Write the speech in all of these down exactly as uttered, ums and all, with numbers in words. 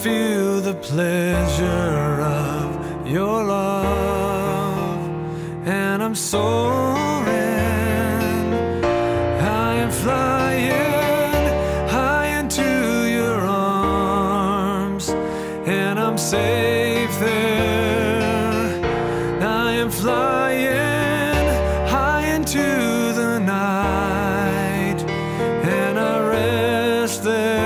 feel the pleasure of your love, and I'm soaring, I am flying high into your arms, and I'm safe there. I am flying high into the night, and I rest there.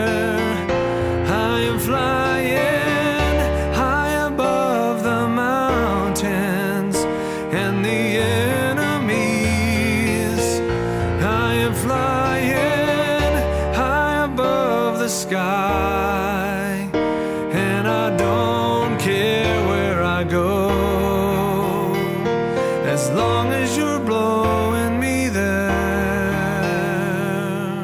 Sky, and I don't care where I go, as long as you're blowing me there.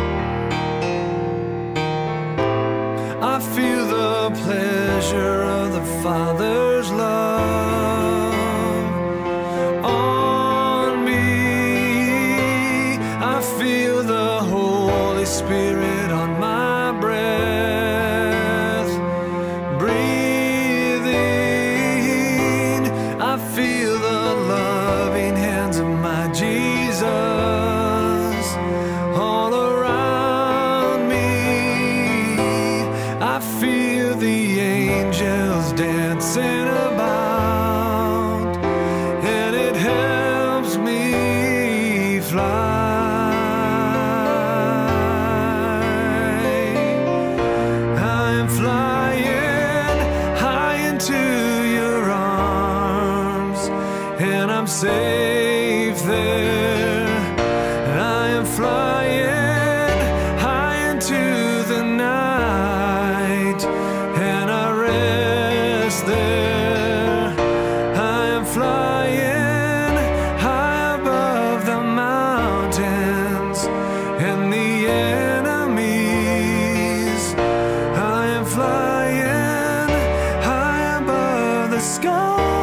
I feel the pleasure of the Father's love on me. I feel the Holy Spirit on my breath, breathing. I feel the loving hands of my Jesus all around me. I feel the angels dancing about, and it helps me fly. And I'm safe there. I am flying high into the night, and I rest there. I am flying high above the mountains and the enemies. I am flying high above the sky.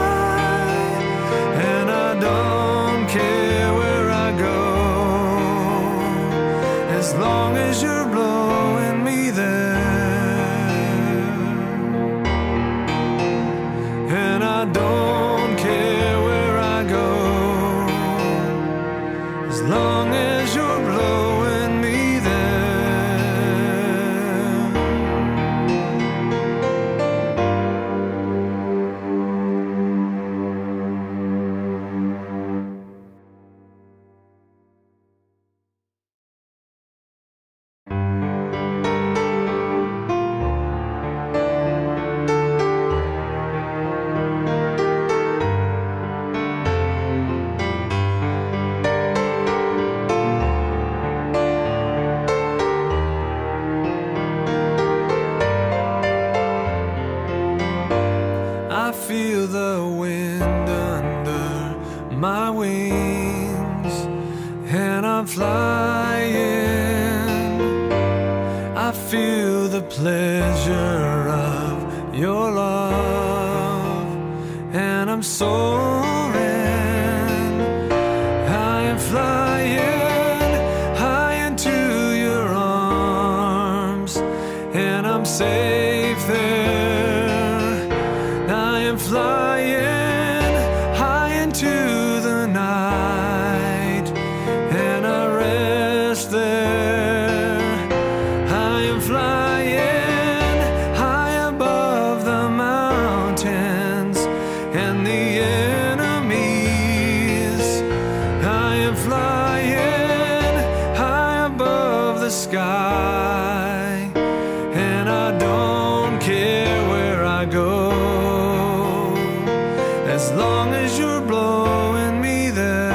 As long as you're blowing me there, and I don't care where I go, as long as you're blowing me there. I feel the wind under my wings, and I'm flying. I feel the pleasure of your love, and I'm soaring. I am flying high into your arms, and I'm safe there. I am flying high into the night, and I rest there. I am flying high above the mountains and the enemies. I am flying high above the sky, and I don't care where I go, as long as you're blowing me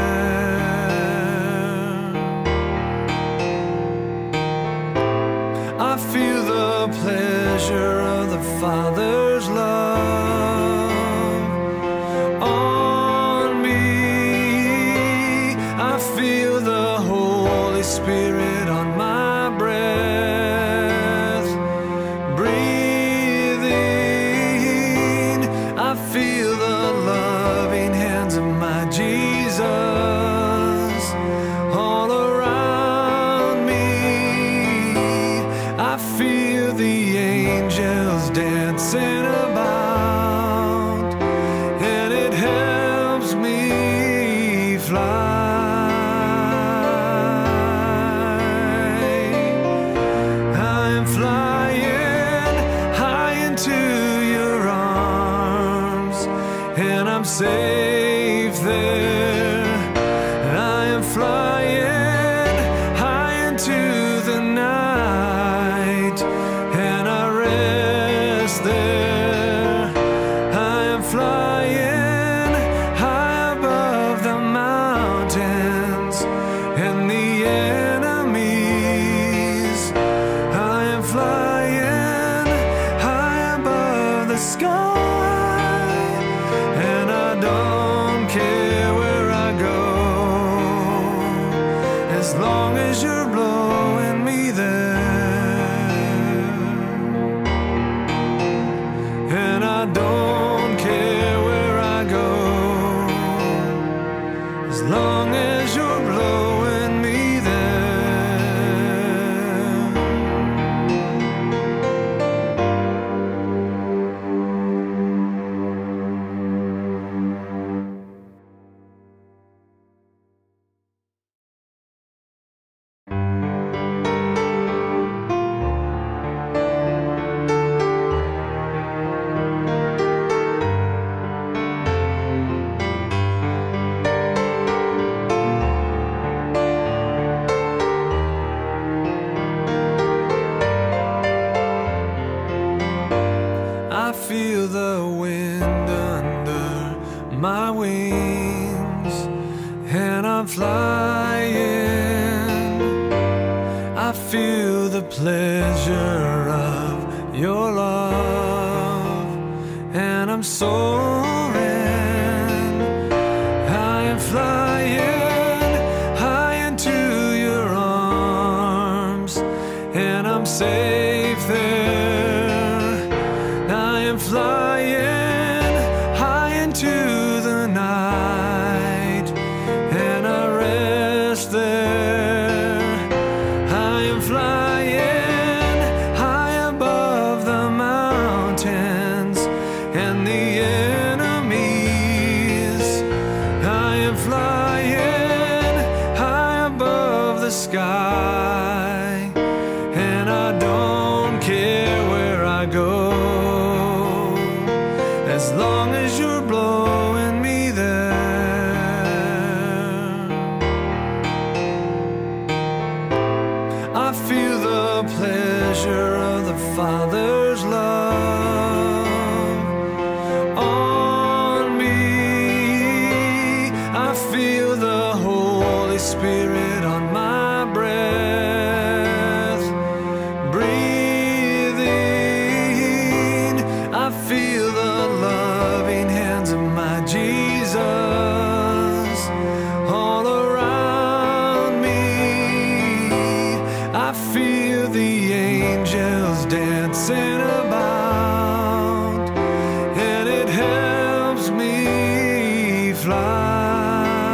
there. I feel the pleasure of the Father's love on me. I feel the Holy Spirit on my breath, breathing. I feel the loving hands of my Jesus all around me. I feel the angels angels dancing about, and it helps me fly. I'm flying high into your arms, and I'm safe there. I am flying high into the night, and I rest there. I am flying high above the mountains and the enemies. I am flying high above the sky, and I don't care where I go, as long as you're blowing me there. And I don't care where I go, as long as you're blowing me I feel the wind under my wings, and I'm flying. I feel the pleasure of your love, and I'm soaring. I am flying high into your arms, and I'm safe there. I am flying high into the night, and I rest there. I am flying high above the mountains and the enemies. I am flying high above the sky, and I don't care where I go, as long as you're blowing me there. I feel the pleasure of the Father's love on me. I feel the Holy Spirit on my breath, breathing. I feel the loving hands of my Jesus all around me. I feel the angels dancing about, and it helps me fly.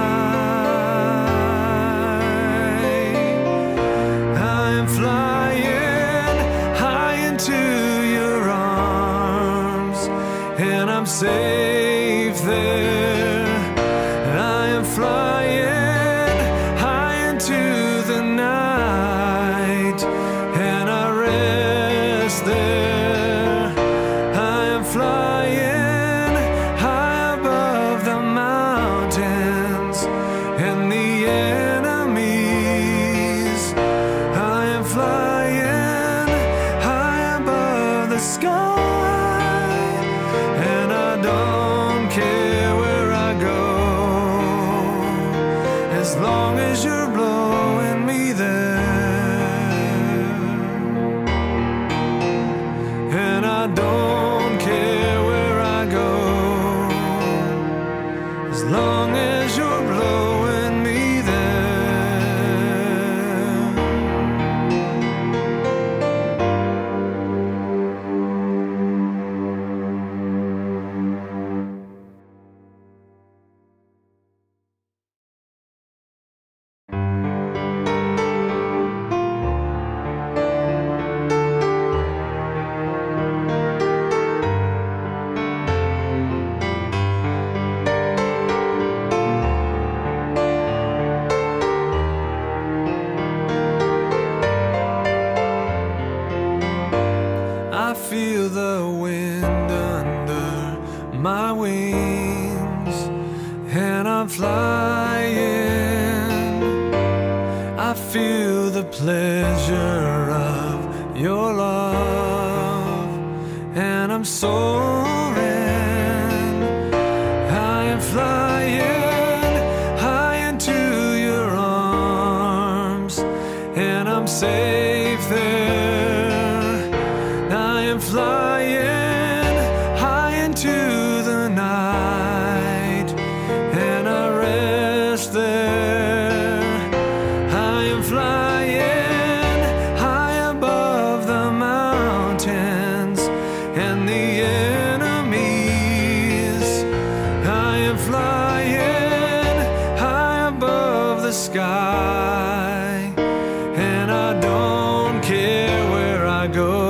I'm flying high into your arms, and I'm safe there. I am flying high into the night, and I rest there. I am flying high above the mountains and the enemies. I am flying high above the sky, and I don't care where I go, as long as you're blowing me there. And I don't care where I go, as long as you're blowing me there. I feel the wind under my wings, and I'm flying. I feel the pleasure of your love, and I'm soaring. I am flying high into your arms, and I'm safe there. I am flying high into the night, and I rest there. I am flying high above the mountains and the enemies. I am flying high above the sky, and I don't care where I go.